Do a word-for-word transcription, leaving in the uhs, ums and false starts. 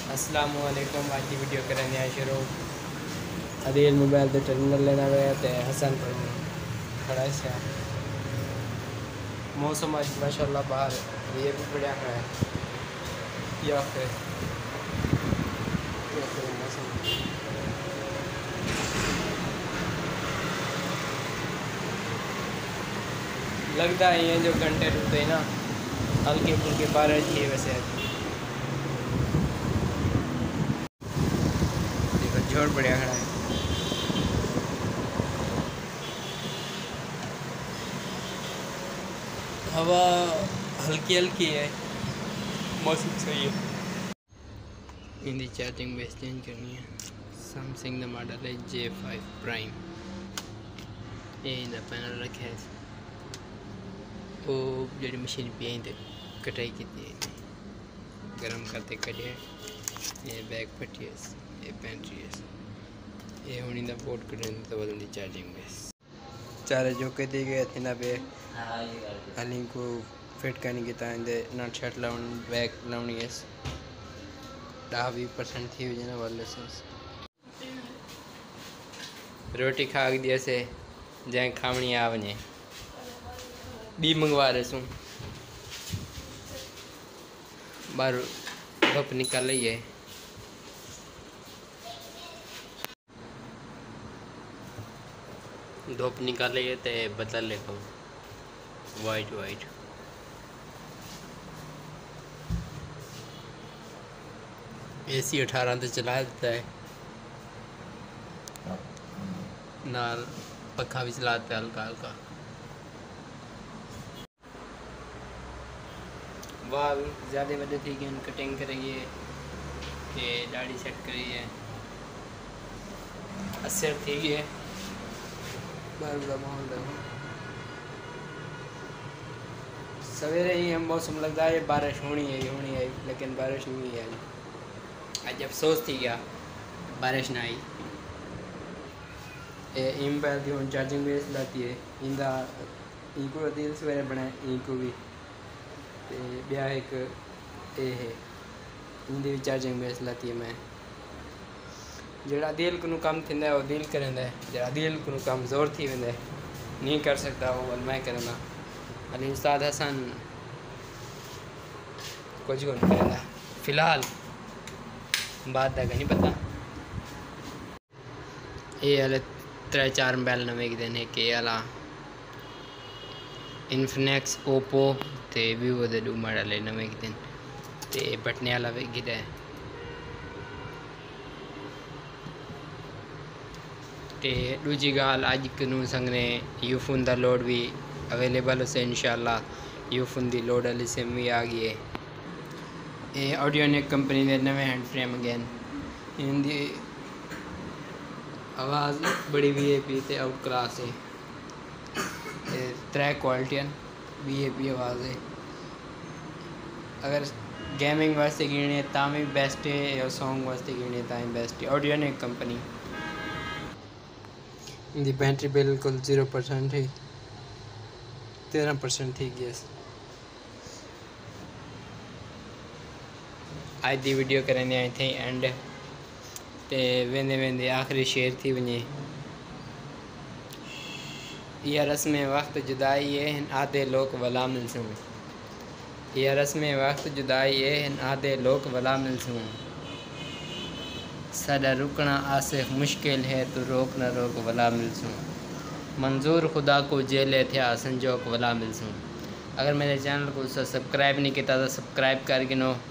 अस्सलामु अलैकुम। आज की वीडियो करने आए शुरू अदील मोबाइल के टर्मिनल लेना गया तो हसन पर खड़ा है। मौसम आज माशाल्लाह बाहर ये भी बढ़िया है या फिर या फिर मौसम लगता है ये जो घंटे रुकते हैं ना हल्के फुल्के बारिश ही वैसे देखो जोर बढ़िया खड़ा है। हवा हल्की हल्की है, मौसम सही है। इनकी चार्जिंग बेस चेंज करनी है। सैमसंग का मॉडल है जे फाइव प्राइम। ये इनका पैनल रखा है वो जी मशीन पे आई कटाई की गर्म करते कटे। ये बैक पट्टी है, ये पेंट्री है, ये हूँ इनका बोर्ड कटने तो बदलती चार्जिंग बेस चारे जो के दी गए थे ना बे अली को फिट करने की तरह नट शर्ट लाउन बैक लाउनी है ॾह वीह परसेंट थी वजे ना वाले से रोटी खा दिए से जैं खावणी आ वने बी मंगवा रहे बार धप निकाल है। धूप निकाले तो बदल लेको वाइट वाइट एसी अठारह तो चला देता है नाल पखा भी चलाता है हल्का हल्का। बाल ज़्यादा बड़े थी कि कटिंग करिए कि दाढ़ी सेट करिए असर थी है बार बुरा माहौल रहा। सवेरे ही हम मौसम लगता है बारिश होनी है होनी है लेकिन बारिश नहीं है। आज अफसोस थी गया बारिश ना आई। इम बैल की हम चार्जिंग बेस लाती है इंदा इनको दिल सवेरे बनाए इनको भी ते ब्याह एक ये है इंदी भी चार्जिंग बेस लाती है। मैं जरा दिल को कम थी वो दिल करेंदा है जरा दिल को कम जोर थी वेंदा नहीं कर सकता वो वल मैं करना अली उस्ताद हसन कुछ को नहीं करेंदा फिलहाल बात का नहीं पता। ये हले त्रै चार मोबाइल नवे देने के अला इन्फिनिक्स ओप्पो ते वीवो दे दो मॉडल नवे दिन ते बटने वाला भी गिदा है ते दूजी गाल अज कनू संगने यूफोन का लोड भी अवेलेबल से इंशाल्लाह यूफोन की लोड वाली सिम भी आ गई है। ये ऑडियोनिक कंपनी के नवे हैंड फ्रेम अगेन इनकी आवाज़ बड़ी वी ए पी ते आउट क्लास है। त्रै क्वालिटियां वी ए पी आवाज़ है। अगर गेमिंग वास्ते गिने ता भी बेस्ट है और सॉन्ग वास्ते गिने ता बेस्ट है। ऑडियोनिक कंपनी इनकी बैटरी बिल्कुल जीरो परसेंट है तेरह परसेंट थी गैस। आज की वीडियो करने आए थे एंड ते वेंदे वेंदे आखिरी शेर थी वने यह रस्म वक्त जुदाई है हिन आधे लोग वला मिलसूं। यह रस्म वक्त जुदाई है हिन आधे लोग वला मिलसूं। साडा रुकना आसे मुश्किल है तो रोक न रोक वला मिलसूं। मंजूर खुदा को जेले थे संजोक वला मिलसूं। अगर मेरे चैनल को सब्सक्राइब नहीं किया तो सब्सक्राइब कर गिनो।